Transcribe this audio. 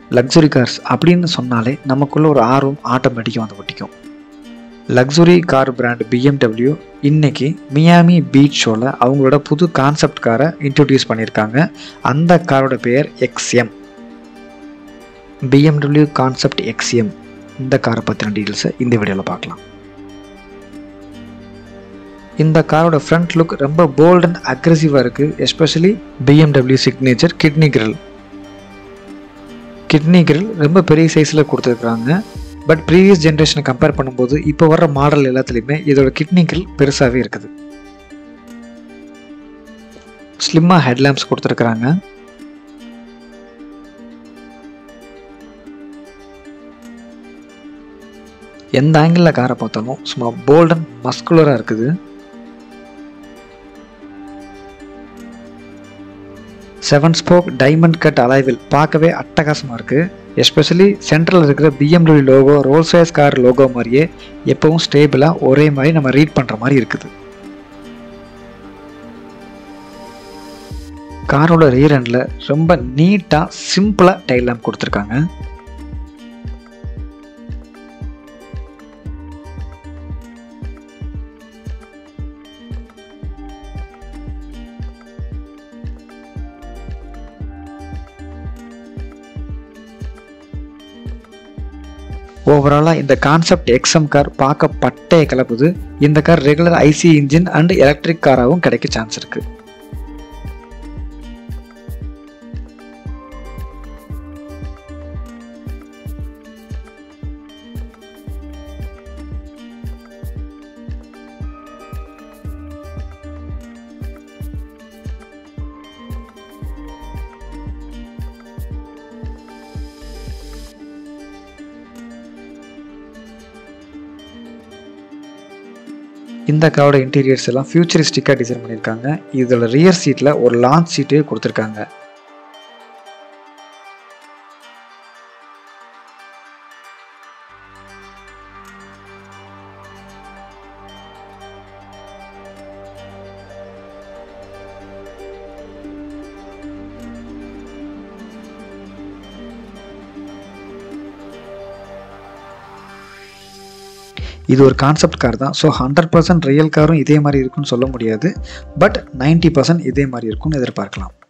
Luxury cars அப்படின்னு சொன்னாலே நமக்குள்ள ஒரு ஆர்வம் ஆட்டோமேட்டிக்காக வந்து ஒட்டிக்கும். லக்ஸுரி கார் பிராண்ட் BMW இன்னைக்கு மியாமி பீச் ஷோவில் அவங்களோட புது கான்செப்ட் காரை இன்ட்ரடியூஸ் பண்ணியிருக்காங்க. அந்த காரோட பெயர் XM. BMW concept XM. இந்த காரை பற்றின டீட்டெயில்ஸை இந்த வீடியோவில் பார்க்கலாம். இந்த காரோட ஃப்ரண்ட் லுக் ரொம்ப போல்ட் அண்ட் அக்ரெசிவாக இருக்குது. Especially BMW signature kidney grille ரொம்ப பெரிய சைஸில் கொடுத்துருக்குறாங்க. பட் ப்ரீவியஸ் ஜென்ரேஷனை கம்பேர் பண்ணும்போது இப்போ வர்ற மாடல் எல்லாத்துலேயுமே இதோட கிட்னி கிரில் பெருசாகவே இருக்குது. ஸ்லிம்மாக ஹெட்லாம்ப்ஸ் கொடுத்துருக்குறாங்க. எந்த ஆங்கிளில் காரை பார்த்தாலும் சும்மா போல்ட் அண்ட் மஸ்குலராக இருக்குது. 7 ஸ்போக் டைமண்ட் கட் அலாய்வில் பார்க்கவே அட்டகாசமாக இருக்குது. எஸ்பெஷலி சென்ட்ரலில் இருக்கிற BMW logo Rolls Royce car logo மாதிரியே எப்பவும் ஸ்டேபிளாக ஒரே மாதிரி நம்ம ரீட் பண்ணுற மாதிரி இருக்குது. காரோட ரியர் எண்டில் ரொம்ப நீட்டாக சிம்பிளாக டைல் லேம்ப் கொடுத்துருக்காங்க. ஓவராலாக இந்த கான்செப்ட் XM கார் பார்க்க பட்டையை கிளப்புது. இந்த car regular IC engine and electric காராகவும் கிடைக்க சான்ஸ் இருக்கு. இந்த காரோட இன்டீரியர்ஸ் எல்லாம் ஃபியூச்சரிஸ்டிக்காக டிசைன் பண்ணியிருக்காங்க. இதோட ரியர் சீட்டில் ஒரு லான்ச் சீட்டே கொடுத்துருக்காங்க. இது ஒரு கான்செப்ட் கார் தான். ஸோ 100% ரியல் காரும் இதே மாதிரி இருக்குன்னு சொல்ல முடியாது. பட் 90% இதே மாதிரி இருக்கும்னு எதிர்பார்க்கலாம்.